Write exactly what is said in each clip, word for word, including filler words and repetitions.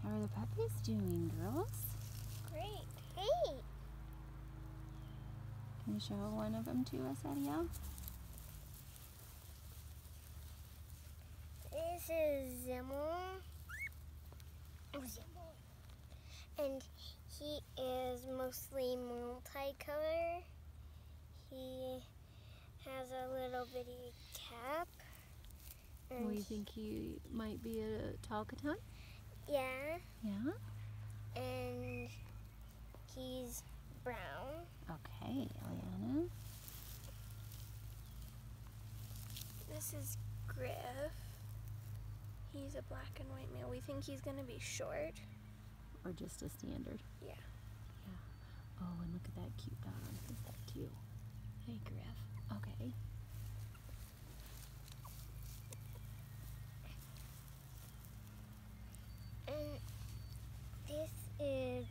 How are the puppies doing, girls? Great. Hey. Can you show one of them to us, Adiel? This is Zimmel. Oh, Zimmel. And he is mostly multicolor. He has a little bitty cap. And We think he might be a tall Coton? yeah. Yeah? And he's brown. Okay, Eliana. This is Griff. He's a black and white male. We think he's gonna be short. Or just a standard? Yeah. Yeah. Oh, and look at that cute dog. Who's that too? Hey, Griff. Okay. And this is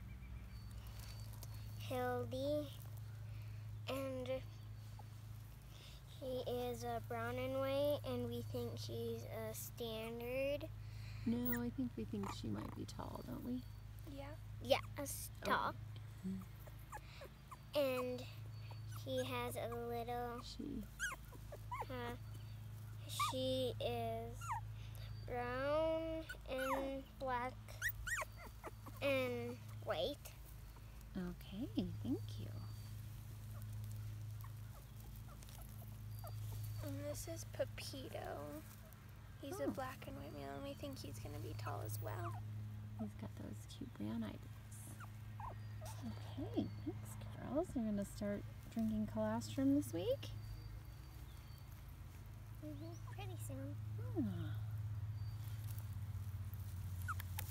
Hildy, and he is a brown and white, and we think he's a standard. No, I think we think she might be tall, don't we? Yeah. Yeah, a stalk. Mm-hmm. And he has a little, She. uh, she is brown and black and white. Okay, thank you. And this is Pepito. He's Oh. a black and white male, and we think he's gonna be tall as well. He's got those cute brown eyebrows. Okay, thanks, girls. You're gonna start drinking colostrum this week? Mm-hmm. Pretty soon. Ah.